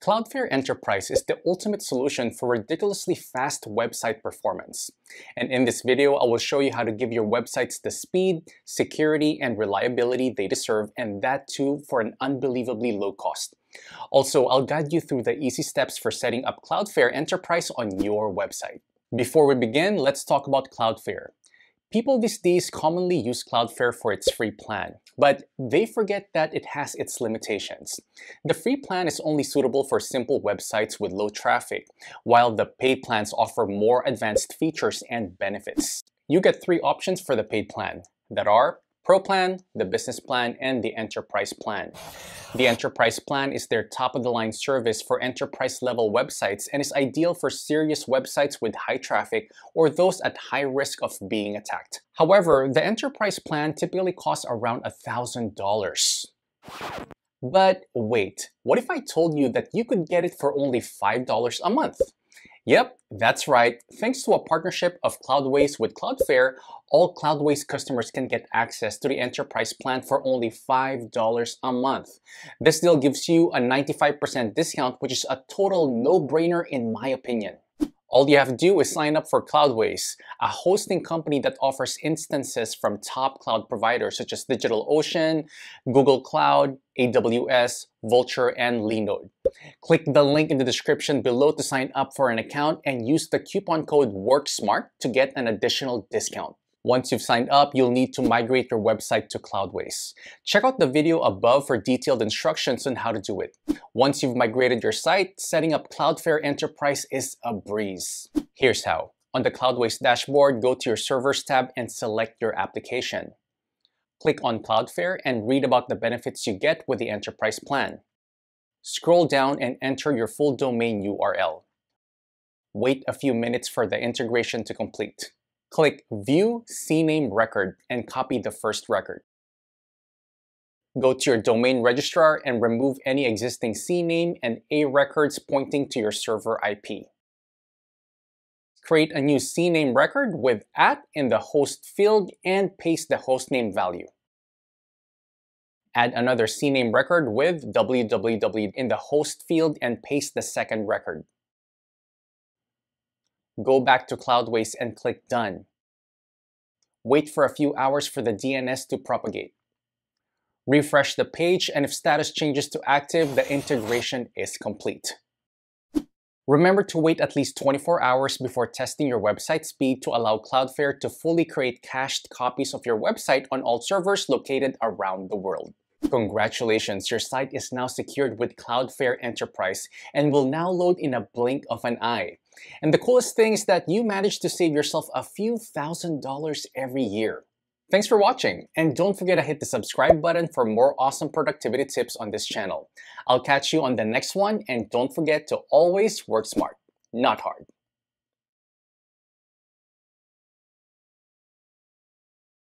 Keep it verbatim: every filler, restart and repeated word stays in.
Cloudflare Enterprise is the ultimate solution for ridiculously fast website performance. And in this video, I will show you how to give your websites the speed, security, and reliability they deserve, and that too for an unbelievably low cost. Also, I'll guide you through the easy steps for setting up Cloudflare Enterprise on your website. Before we begin, let's talk about Cloudflare. People these days commonly use Cloudflare for its free plan, but they forget that it has its limitations. The free plan is only suitable for simple websites with low traffic, while the paid plans offer more advanced features and benefits. You get three options for the paid plan that are Pro Plan, the Business Plan, and the Enterprise Plan. The Enterprise Plan is their top-of-the-line service for enterprise-level websites and is ideal for serious websites with high traffic or those at high risk of being attacked. However, the Enterprise Plan typically costs around one thousand dollars. But wait, what if I told you that you could get it for only five dollars a month? Yep, that's right. Thanks to a partnership of Cloudways with Cloudflare, all Cloudways customers can get access to the Enterprise Plan for only five dollars a month. This deal gives you a ninety-five percent discount, which is a total no-brainer in my opinion. All you have to do is sign up for Cloudways, a hosting company that offers instances from top cloud providers such as DigitalOcean, Google Cloud, A W S, Vultr, and Linode. Click the link in the description below to sign up for an account and use the coupon code WORKSMART to get an additional discount. Once you've signed up, you'll need to migrate your website to Cloudways. Check out the video above for detailed instructions on how to do it. Once you've migrated your site, setting up Cloudflare Enterprise is a breeze. Here's how. On the Cloudways dashboard, go to your Servers tab and select your application. Click on Cloudflare and read about the benefits you get with the Enterprise Plan. Scroll down and enter your full domain U R L. Wait a few minutes for the integration to complete. Click View C Name Record and copy the first record. Go to your domain registrar and remove any existing C name and A records pointing to your server I P. Create a new C name record with at in the host field and paste the hostname value. Add another C name record with www in the host field and paste the second record. Go back to Cloudways and click Done. Wait for a few hours for the D N S to propagate. Refresh the page, and if status changes to active, the integration is complete. Remember to wait at least twenty-four hours before testing your website speed to allow Cloudflare to fully create cached copies of your website on all servers located around the world. Congratulations, your site is now secured with Cloudflare Enterprise and will now load in a blink of an eye. And the coolest thing is that you managed to save yourself a few thousand dollars every year. Thanks for watching, and don't forget to hit the subscribe button for more awesome productivity tips on this channel. I'll catch you on the next one, and don't forget to always work smart, not hard.